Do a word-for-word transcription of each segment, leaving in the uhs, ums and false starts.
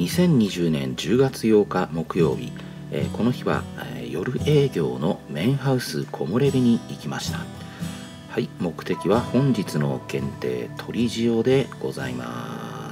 にせんにじゅうねんじゅうがつようか木曜日、えー、この日は、えー、夜営業のメンハウス木漏れ日に行きました。はい、目的は本日の限定鳥塩でございます。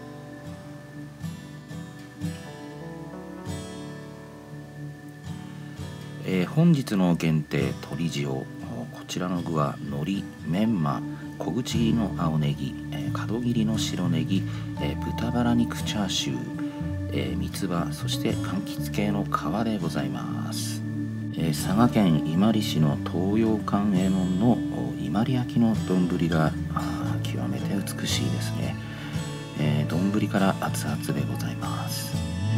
えー、本日の限定鳥塩、こちらの具は海苔、メンマ、小口切りの青ネギ、えー、角切りの白ネギ、えー、豚バラ肉チャーシュー、えー、三つ葉、そして柑橘系の皮でございます。えー、佐賀県伊万里市の東洋館右衛門の伊万里焼の丼が極めて美しいですね。えー、丼から熱々でございます。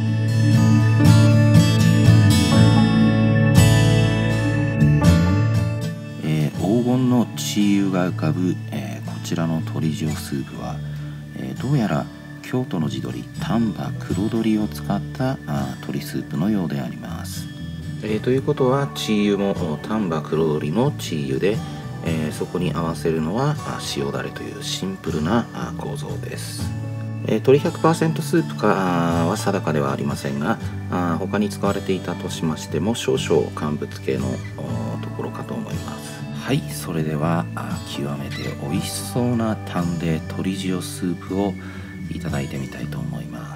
えー、黄金のチー油が浮かぶ、えー、こちらの鶏塩スープは、えー、どうやら京都の地鶏丹波黒鶏を使ったあ鶏スープのようであります。えー、ということはチー油も丹波黒鶏のチー油で、えー、そこに合わせるのは塩だれというシンプルな構造です。えー、鶏 ひゃくパーセント スープかは定かではありませんが、あ他に使われていたとしましても少々乾物系のところかと思います。はい、それでは極めて美味しそうな丹で鶏塩スープをいただいてみたいと思います。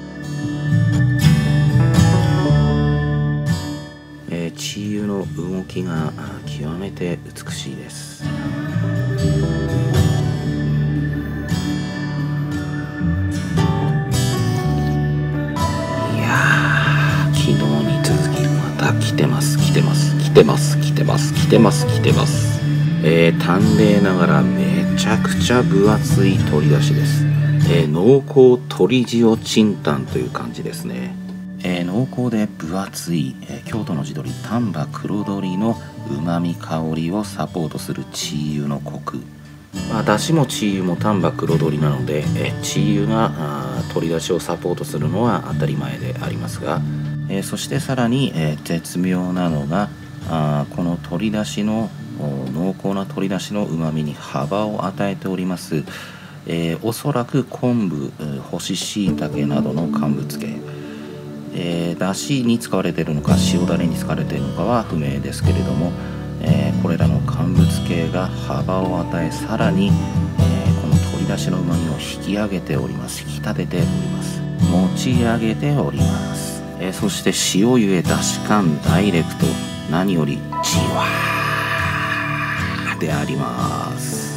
えー、チー油の動きが極めて美しいです。いやー、昨日に続きまた来てます来てます来てます来てます来てます来てます。えー、淡麗ながらめちゃくちゃ分厚い鶏だしです。えー、濃厚鶏塩チンタンという感じですね。えー、濃厚で分厚い、えー、京都の地鶏丹波黒鶏のうまみ香りをサポートするチー油のコク、まあ、だしもチー油も丹波黒鶏なので、えー、チー油があ鶏だしをサポートするのは当たり前でありますが、えー、そしてさらに、えー、絶妙なのがあこの鶏だしの濃厚な鶏だしのうまみに幅を与えております、えー、おそらく昆布、干し椎茸などの乾物系、えー、だしに使われているのか塩だれに使われているのかは不明ですけれども、えー、これらの乾物系が幅を与え、さらに、えー、この鶏だしのうまみを引き上げております。引き立てております。持ち上げております。えー、そして塩ゆえだし感ダイレクト、何よりじわーであります。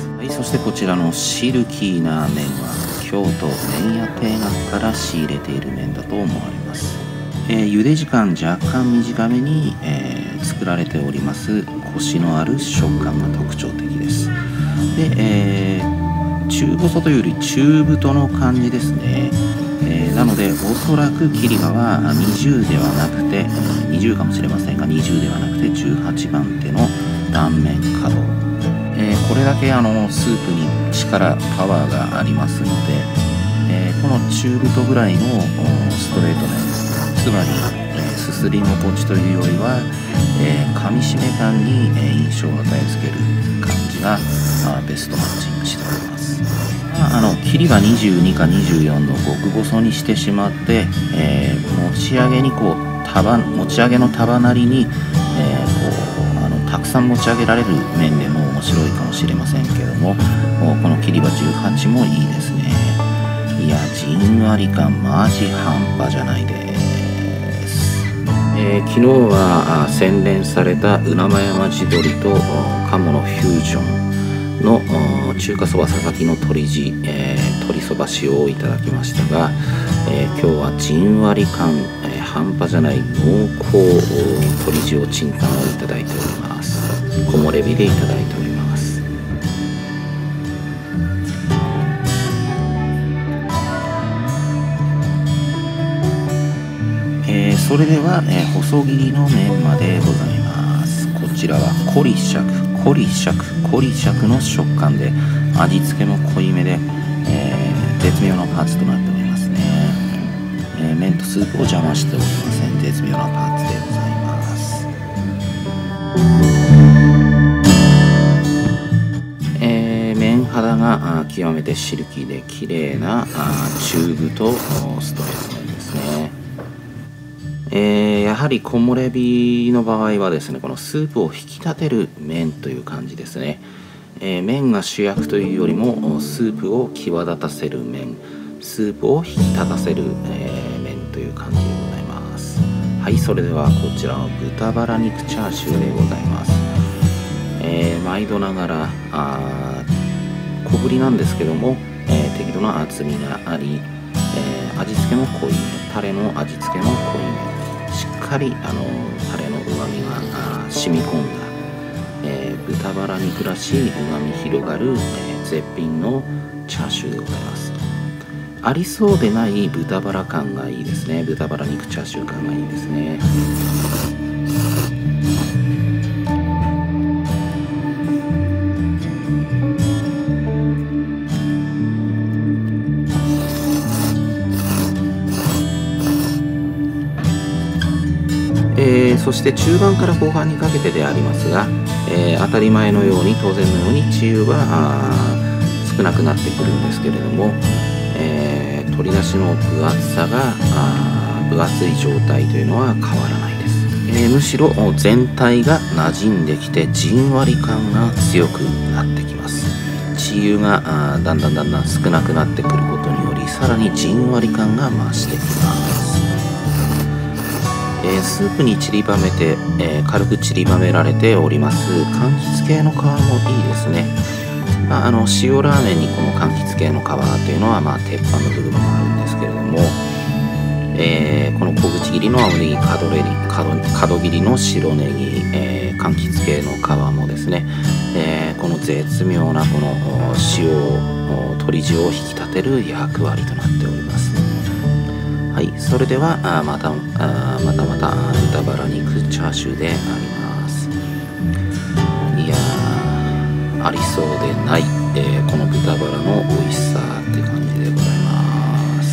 はい、そしてこちらのシルキーな麺は京都麺屋定額から仕入れている麺だと思われます。えー、茹で時間若干短めに、えー、作られております。コシのある食感が特徴的です。で、えー、中細というより中太の感じですね。えー、なのでおそらく切り刃はにじゅうではなくてにじゅうかもしれませんがにじゅうではなくてじゅうはちばん手の断面角、えー、これだけあのスープに力パワーがありますので、えー、この中太ぐらいのストレート麺、つまり、えー、すすり心地というよりは、えー、噛みしめ感に、えー、印象を与えつける感じが、まあ、ベストマッチングしております。まあ、あの切りはにじゅうにかにじゅうよんの極細にしてしまって、えー、持ち上げにこう束持ち上げの束なりに、えー、こうあのたくさん持ち上げられる面でも面白いかもしれませんけども、この切りはじゅうはちもいいですね。いや、じんわり感マジ半端じゃないです。えー、昨日は洗練されたうなま山地鶏と鴨のフュージョンの中華そば佐々木の鶏地、えー、鶏そば塩をいただきましたが、えー、今日はじんわり感、えー、半端じゃない濃厚鶏塩チンタンをいただいております。木漏れ日でいただいております。えー、それでは、えー、細切りの麺までございます。こちらはコリシャクコリシャクコリシャクの食感で、味付けも濃いめで、えー、絶妙なパーツとなっておりますね。えー、麺とスープを邪魔しておりません。絶妙なパーツでございます。えー、麺肌が極めてシルキーで綺麗な中太ストレート麺ですね。えー、やはり木漏れ日の場合はですね、このスープを引き立てる麺という感じですね。えー、麺が主役というよりもスープを際立たせる麺、スープを引き立たせる、えー、麺という感じでございます。はい、それではこちらの豚バラ肉チャーシューでございます。えー、毎度ながらあ小ぶりなんですけども、えー、適度な厚みがあり、えー、味付けも濃いめ、タレの味付けも濃いめ、しっかりあのタレのうまみが染み込んだ、えー、豚バラ肉らしいうまみ広がる、えー、絶品のチャーシューでございます。ありそうでない豚バラ感がいいですね。豚バラ肉チャーシュー感がいいですね。えー、そして中盤から後半にかけてでありますが、えー、当たり前のように当然のように治癒は少なくなってくるんですけれども、えー、鶏だしの分厚さが分厚い状態というのは変わらないです。えー、むしろ全体が馴染んできてじんわり感が強くなってきます。治癒がだんだんだんだん少なくなってくることにより、さらにじんわり感が増してきます。えー、スープに散りばめて、えー、軽く散りばめられております柑橘系の皮もいいですね。まあ、あの塩ラーメンにこの柑橘系の皮というのは、まあ、鉄板の部分もあるんですけれども、えー、この小口切りの青ネギ、角切り、角角切りの白ネギ、えー、柑橘系の皮もですね、えー、この絶妙なこの塩鶏塩を引き立てる役割となっております。はい、それではあまたあまたまた豚バラ肉チャーシューであります。いやー、ありそうでない、えー、この豚バラの美味しさって感じでございます。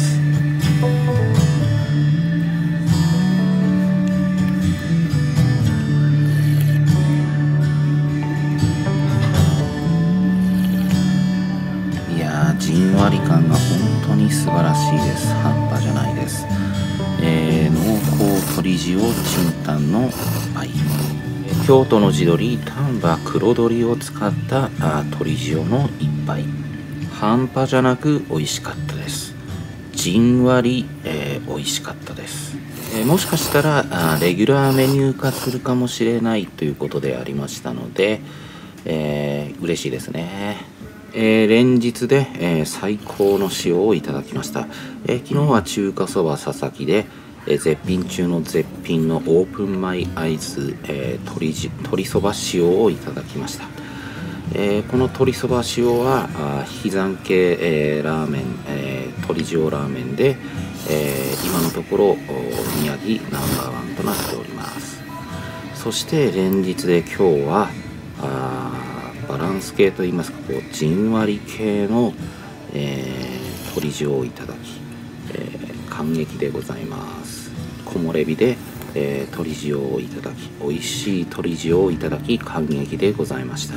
いやー、じんわり感が本当に素晴らしいです。半端じゃないです。えー、濃厚鶏塩チンタンのパイ、京都の地鶏丹波黒鶏を使ったあ鶏塩の一杯、半端じゃなく美味しかったです。じんわり、えー、美味しかったです。えー、もしかしたらあレギュラーメニュー化するかもしれないということでありましたので、えー、嬉しいですね。えー、連日で、えー、最高の塩をいただきました。えー、昨日は中華そば佐々木で、えー、絶品中の絶品のオープンマイアイズ、えー、鶏じ鶏そば塩をいただきました。えー、この鶏そば塩はあ引き算系、えー、ラーメン、えー、鶏塩ラーメンで、えー、今のところ宮城ナンバーワンとなっております。そして連日で今日はあバランス系といいますか、こうじんわり系の、えー、鶏塩をいただき、えー、感激でございます。木漏れ日で、えー、鶏塩をいただき、美味しい鶏塩をいただき感激でございました。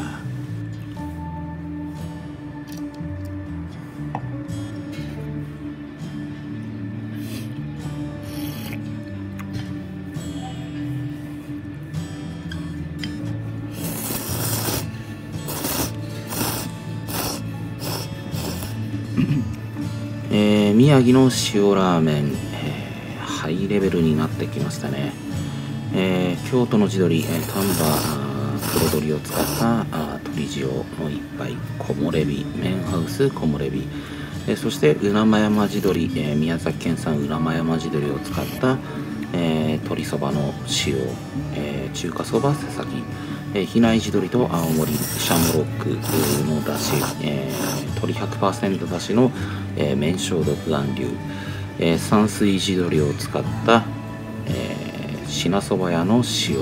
えー、宮城の塩ラーメン、えー、ハイレベルになってきましたね。えー、京都の地鶏、えー、丹波黒鶏を使ったあ鶏塩の一杯、木漏れ日麺ハウス木漏れ日、えー、そして宇名山地鶏、えー、宮崎県産宇名山地鶏を使った、えー、鶏そばの塩、えー、中華そば佐々木、えー、比内地鶏と青森シャムロックのだし、えー、鶏 ひゃくパーセント だしの、えー、麺消毒含流、えー、山水地鶏を使った、えー、品そば屋の塩、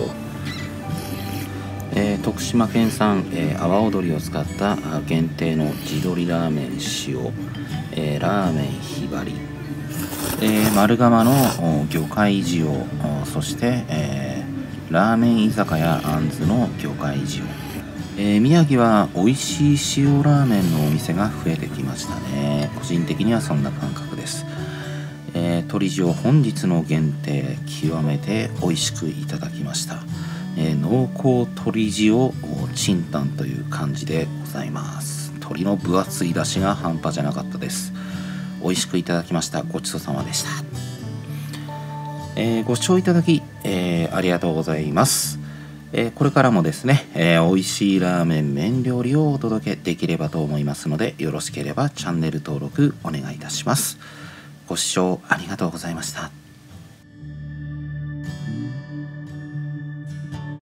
えー、徳島県産、えー、阿波踊りを使った限定の地鶏ラーメン塩、えー、ラーメンひばり、えー、丸釜の魚介塩、そして、えー、ラーメン居酒屋あんずの魚介塩、 えー、宮城は美味しい塩ラーメンのお店が増えてきましたね。個人的にはそんな感覚です。えー、鶏塩本日の限定、極めて美味しくいただきました。えー、濃厚鶏塩チンタンという感じでございます。鶏の分厚い出汁が半端じゃなかったです。美味しくいただきました。ごちそうさまでした。えー、ご視聴いただき、えー、ありがとうございます。えー、これからもですね、えー、美味しいラーメン麺料理をお届けできればと思いますので、よろしければチャンネル登録お願いいたします。ご視聴ありがとうございました。